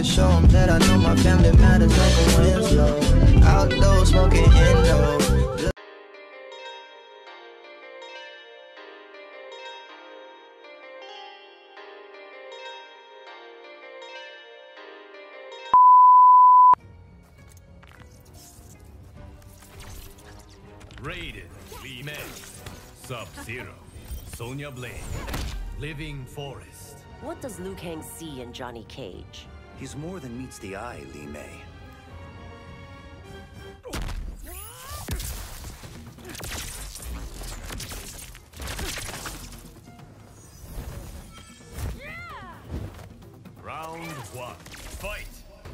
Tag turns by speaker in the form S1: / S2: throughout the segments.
S1: can show them that I know my family matters like a Winslow. Outdoors smoking indo.
S2: Raiden, Lee May, Sub-Zero, Sonya Blade, Living Forest.
S3: What does Liu Kang see in Johnny Cage?
S4: He's more than meets the eye, Lee May.
S2: Round one, fight!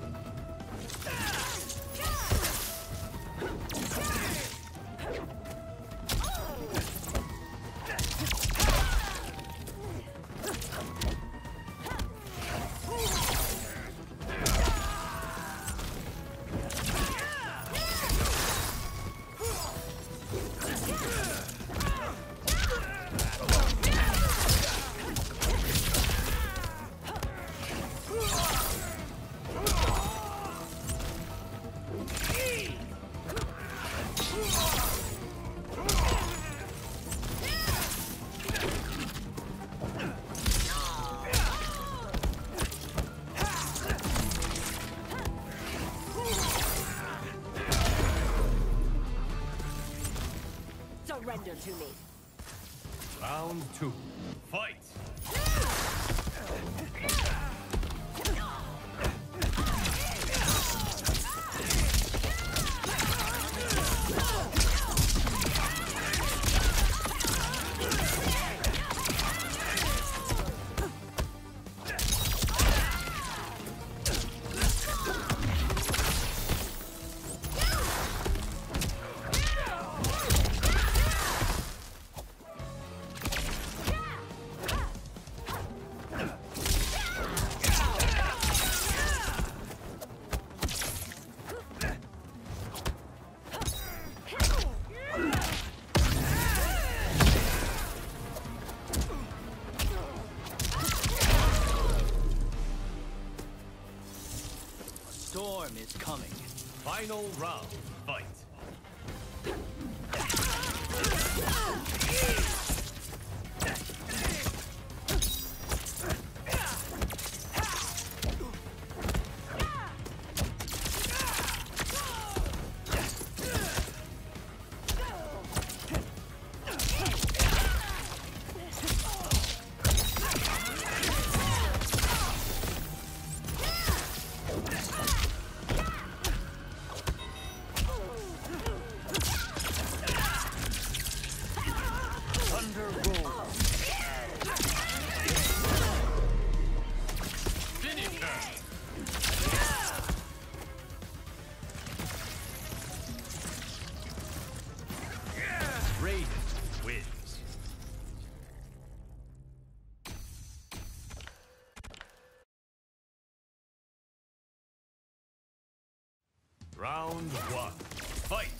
S3: Surrender to me.
S2: Round two, fight!
S4: Storm is coming.
S2: Final round, fight! Raiden wins. Round one, fight!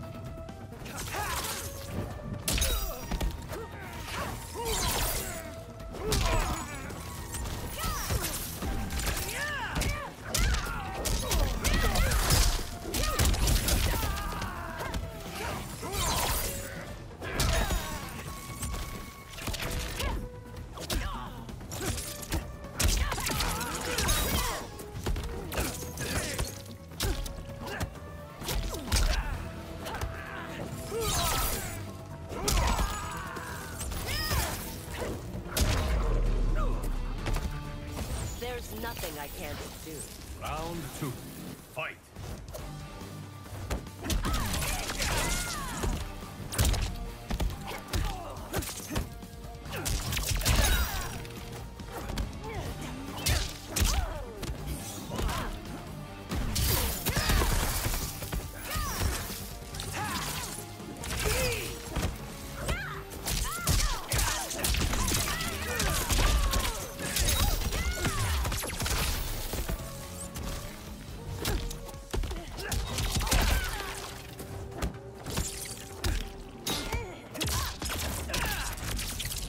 S3: There's nothing I can't do.
S2: Round two, fight!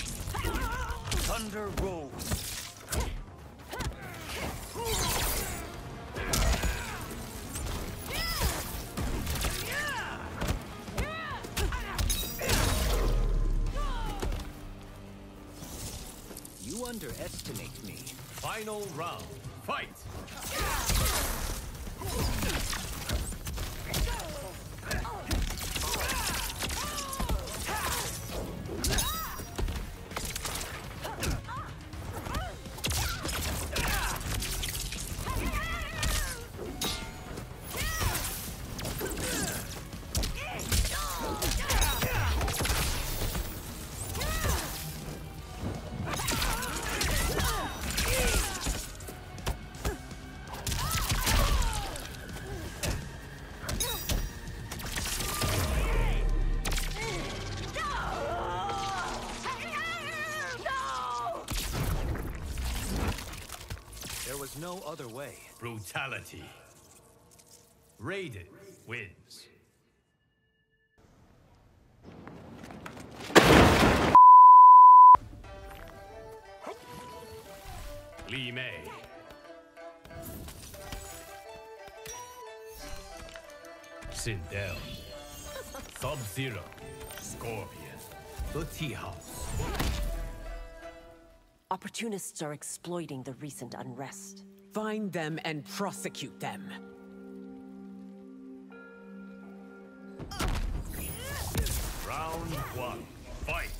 S4: Thunder rolls. underestimate me.
S2: Final round. Fight!
S4: There was no other way.
S2: Brutality. Raiden wins. Li Mei. Sindel. Sub-Zero. Scorpion. The Tea House.
S3: Opportunists are exploiting the recent unrest.
S5: Find them and prosecute them.
S2: Round one. Fight!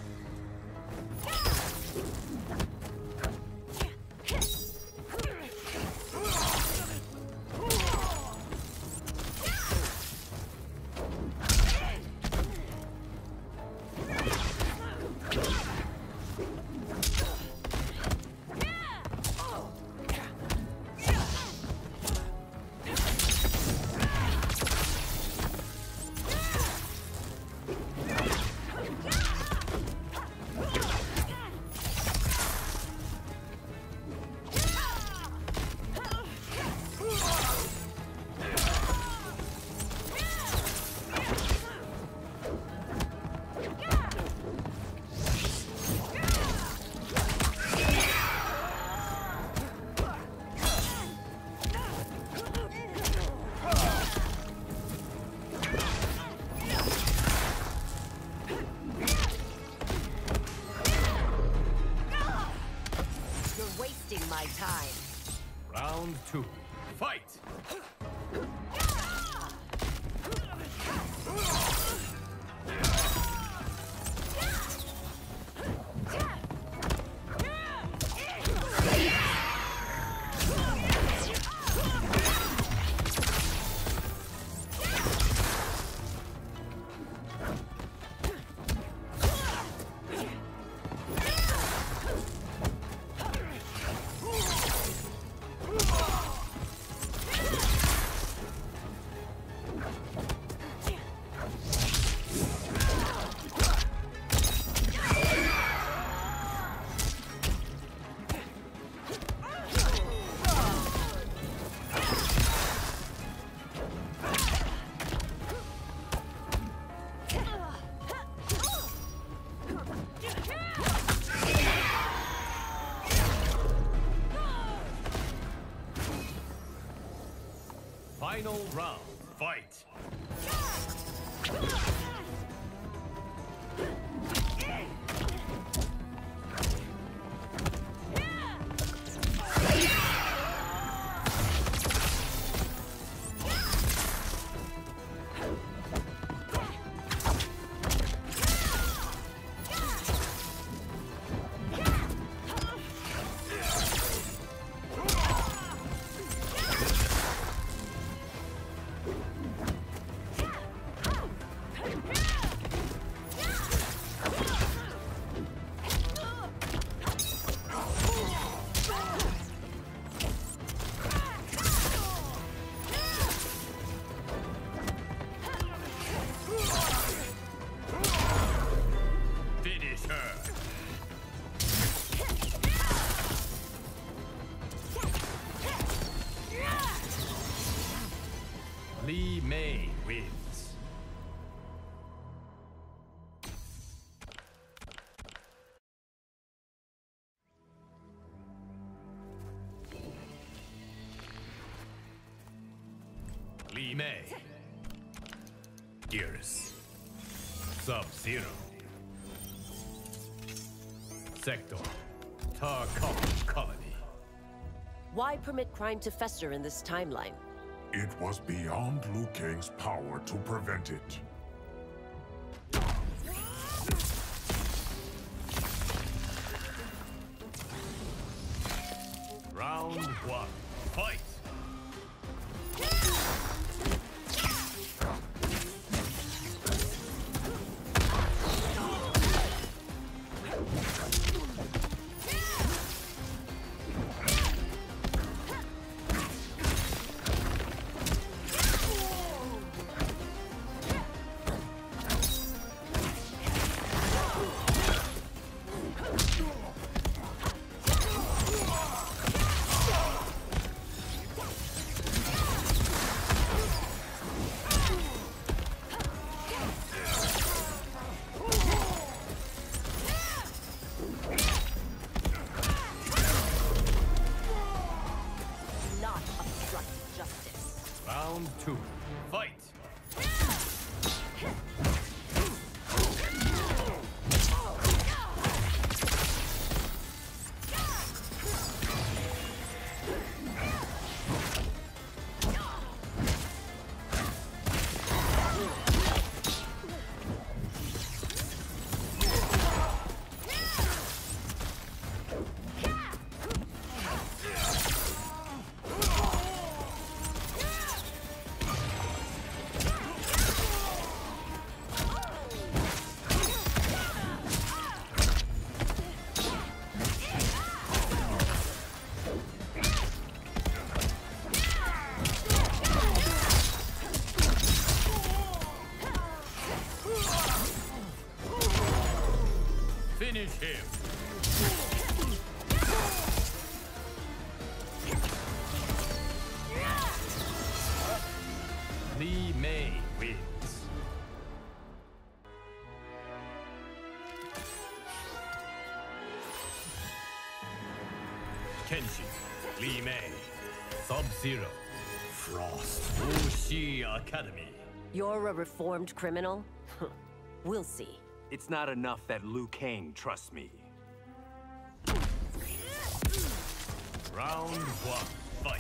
S3: My time.
S2: Round two. Fight! Final round. Fight! Li Mei wins. Li Mei. Gears. Sub-Zero. Sector. Tarkov colony.
S3: Why permit crime to fester in this timeline?
S6: It was beyond Liu Kang's power to prevent it.
S2: Round 1. Fight!
S3: Not obstruct justice.
S2: Round 2. Fight! Finish him! Li Mei wins. Kenshin, Li Mei, Sub-Zero, Frost, Wuxi Academy.
S3: You're a reformed criminal? We'll see.
S4: It's not enough that Liu Kang trusts me.
S2: Round 1. Fight!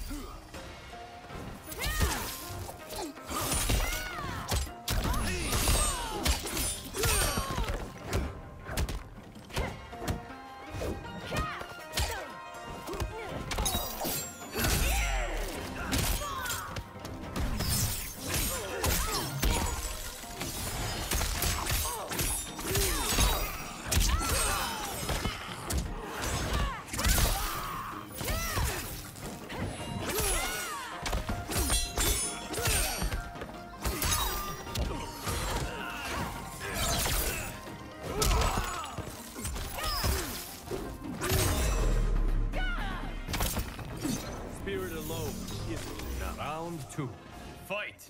S2: Spirit alone isn't enough. Round 2. Fight!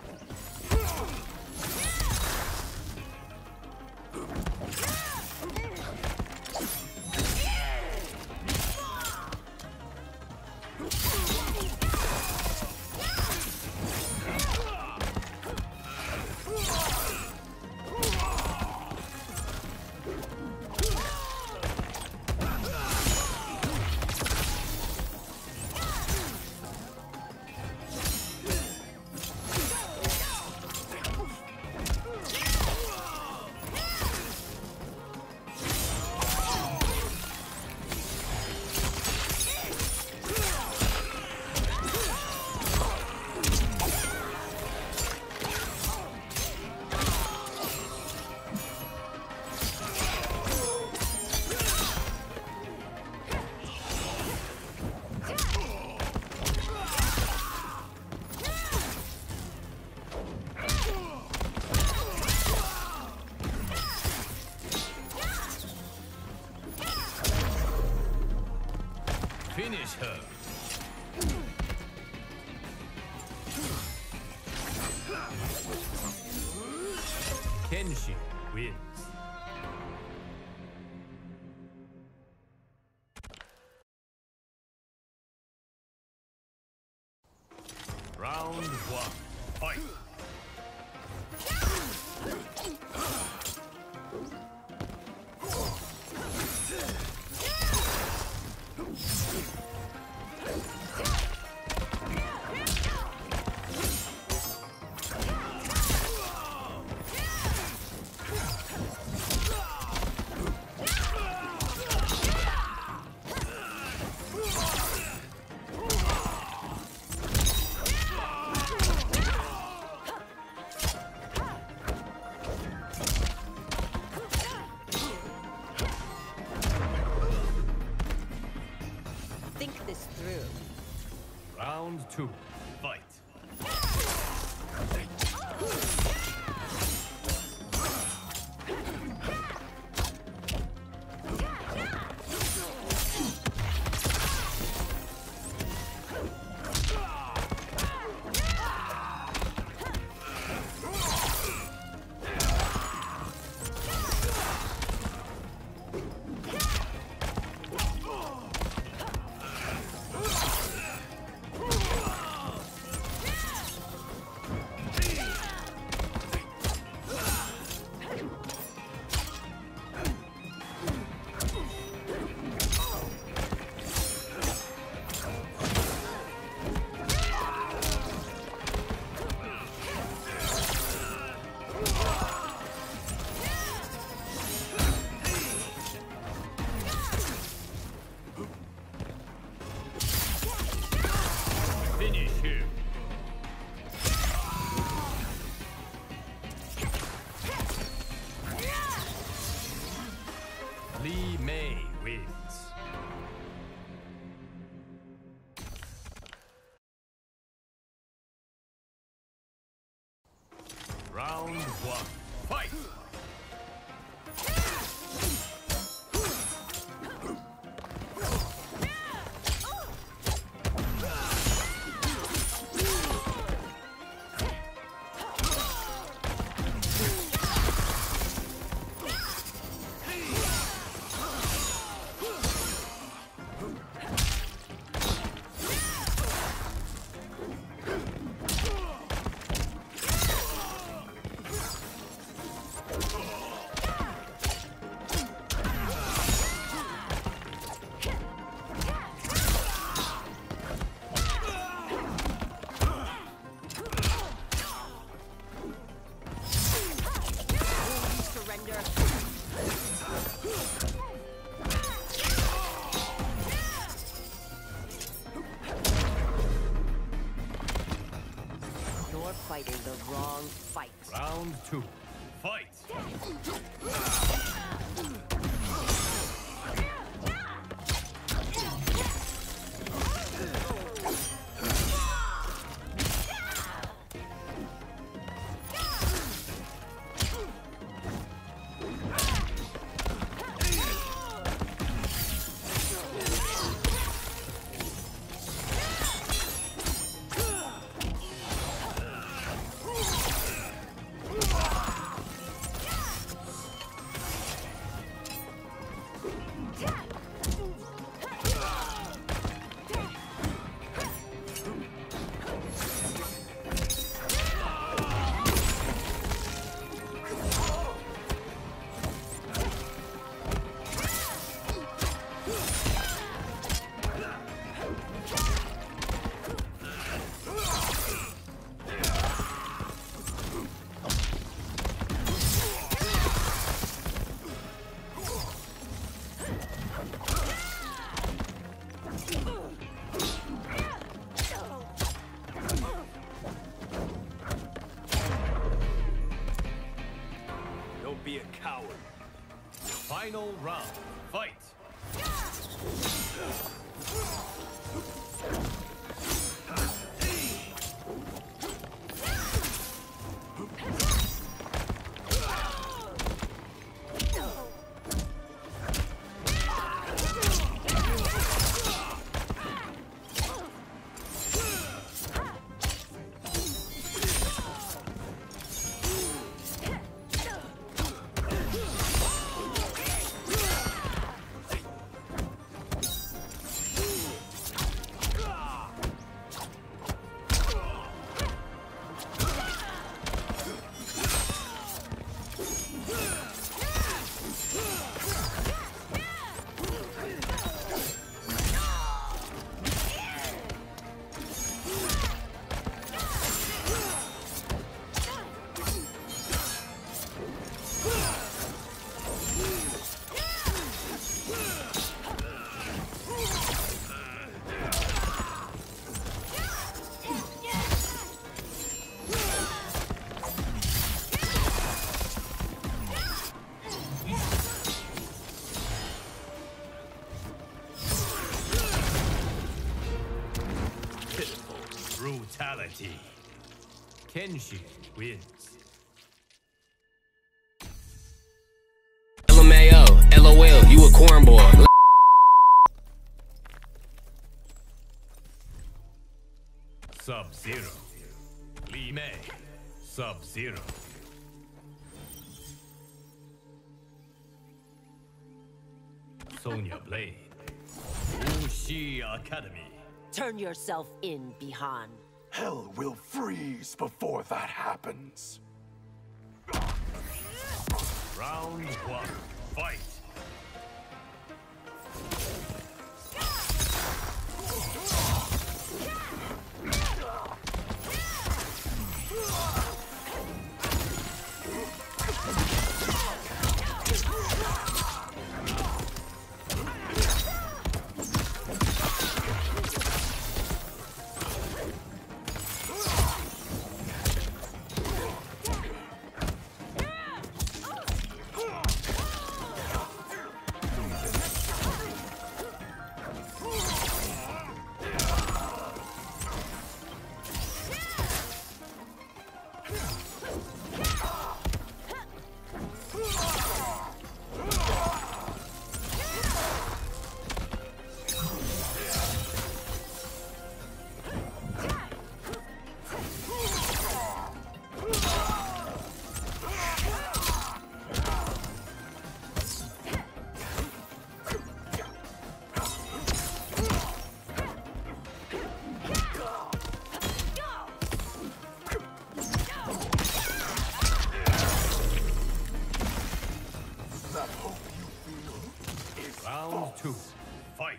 S2: Finish her. Kenshin wins. Round 1. Fight. Round 2. Fight. Finish him. Li Mei wins. Round 1. Fight!
S3: Surrender. You're fighting the wrong fight.
S2: Round 2. Fight!
S4: Don't be a coward.
S2: Final round. Fight! Fatality. Kenshi wins.
S7: LMAO, LOL, you a cornball.
S2: Sub-Zero. Li Mei. Sub-Zero. Sonya Blade. Wuxi Academy.
S3: Turn yourself in, Bihan.
S6: Hell will freeze before that happens.
S2: Round 1. Fight. Round 2. Fight.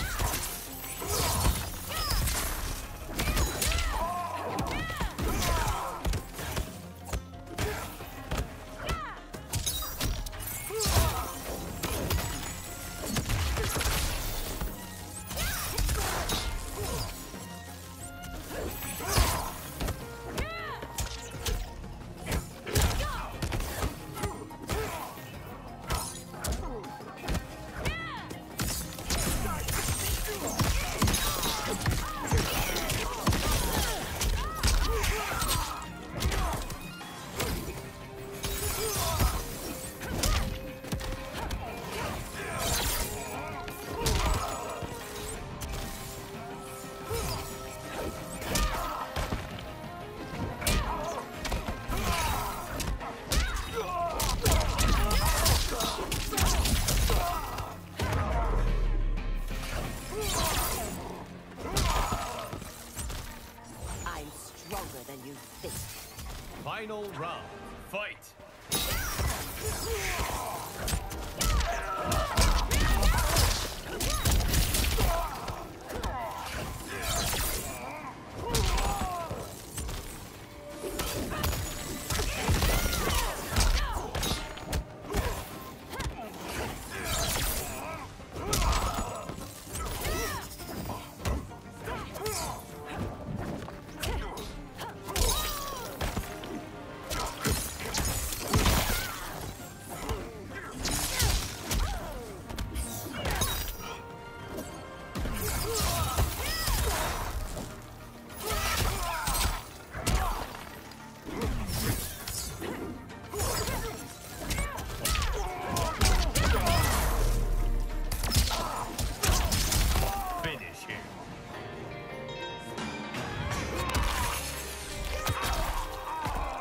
S2: Final round. Fight.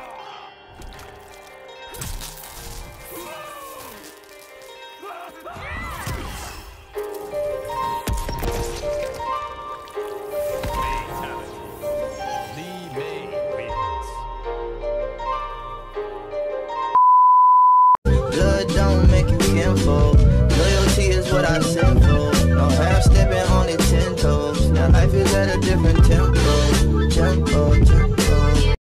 S2: Finish him.